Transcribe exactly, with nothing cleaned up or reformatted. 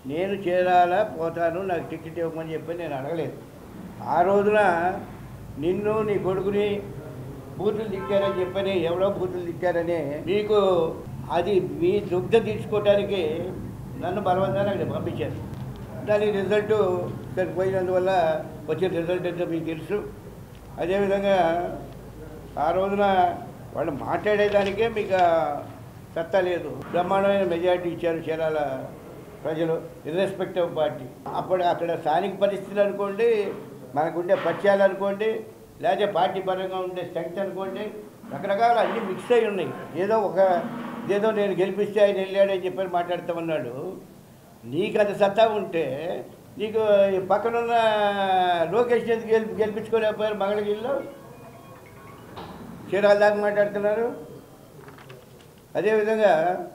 నేను చేరాలా పోతాను, నాకు టికెట్ ఇవ్వమని చెప్పి నేను అడగలేదు. ఆ రోజున నిన్ను నీ కొడుకుని బూతులు తిట్టారని చెప్పని, ఎవరో బూతులు తిట్టారని మీకు అది మీ దుగ్ధ తీసుకోవడానికి నన్ను బలవంతాన్ని అక్కడ పంపించారు. దానికి రిజల్ట్ సరిపోయినందువల్ల వచ్చిన రిజల్ట్ ఏంటో మీకు తెలుసు. అదేవిధంగా ఆ రోజున వాళ్ళు మాట్లాడేదానికే మీకు సత్తా లేదు. బ్రహ్మాండమైన మెజారిటీ ఇచ్చారు చీరాల ప్రజలు, ఇర్రెస్పెక్టివ్ పార్టీ. అప్పుడు అక్కడ స్థానిక పరిస్థితులు అనుకోండి, మనకుండే పత్యాలు అనుకోండి, లేకపోతే పార్టీ పరంగా ఉండే స్ట్రెంగ్త్ అనుకోండి, రకరకాల అన్నీ మిక్స్ అయి ఉన్నాయి. ఏదో ఒక ఏదో నేను గెలిపిస్తే ఆయన వెళ్ళాడని చెప్పని మాట్లాడుతామన్నాడు. నీకు అంత సత్తా ఉంటే నీకు పక్కనున్న లోకేష్ ఎందుకు గెలిపి గెలిపించుకోలేకపోయారు? మంగళగిరిలో చీరాల దాకా మాట్లాడుతున్నారు. అదేవిధంగా